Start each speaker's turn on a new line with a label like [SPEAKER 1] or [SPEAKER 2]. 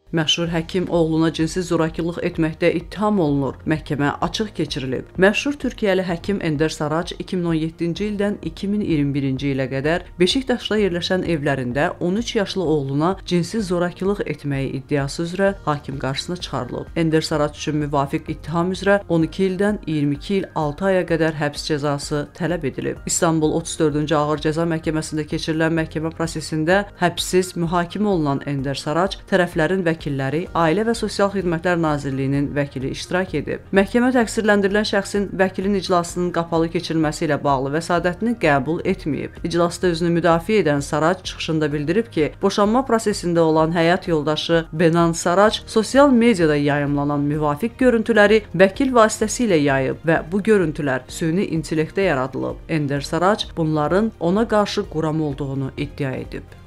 [SPEAKER 1] Məşhur həkim oğluna cinsi zorakılıq etməkdə ittiham olunur. Məhkəmə açıq keçirilib. Məşhur Türkiyəli həkim Ender Saraç 2017-ci ildən 2021-ci ilə qədər Beşiktaşda yerləşən evlərində 13 yaşlı oğluna cinsi zorakılıq etməyi iddiası üzrə hakim qarşısına çıxarılıb. Ender Saraç üçün müvafiq ittiham üzrə 12 ildən 22 il 6 aya qədər həbs cəzası tələb edilib. İstanbul 34-cü Ağır Cəza Məhkəməsində keçirilən məhkəmə prosesində həbssiz mühakimə olunan Ender Saraç tərəflərin vəkilləri, Ailə və Sosial Xidmətlər Nazirliyinin vəkili iştirak edib. Məhkəmə təqsirləndirilən şəxsin vəkilin iclasının qapalı keçirilməsi ilə bağlı vəsadətini qəbul etməyib. İclasda özünü müdafiə edən Saraç çıxışında bildirib ki, boşanma prosesində olan həyat yoldaşı Benan Saraç sosial mediada yayımlanan müvafiq görüntüləri vəkil vasitəsilə yayıb və bu görüntülər süni intellektdə yaradılıb. Ender Saraç bunların ona qarşı quram olduğunu iddia edib.